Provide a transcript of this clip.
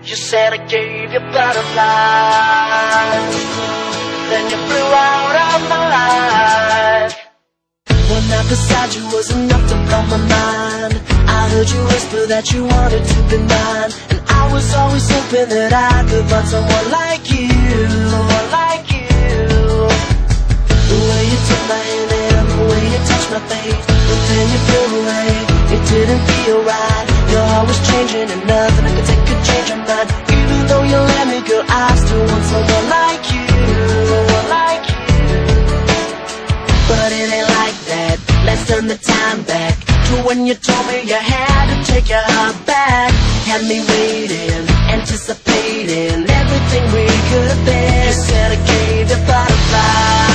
You said I gave you butterflies, then you flew out of my life. One night beside you was enough to blow my mind. I heard you whisper that you wanted to be mine, and I was always hoping that I could find someone like you, someone like you. The way you took my hand and the way you touched my face, but then you flew away. It didn't feel right. Your heart was changing and nothing I could take could change your mind. Even though you let me, girl, I still want someone like you, someone like you. But it ain't like that. Let's turn the time back to when you told me you had to take your heart back. Had me waiting, anticipating everything we could have been. You said I gave you butterflies,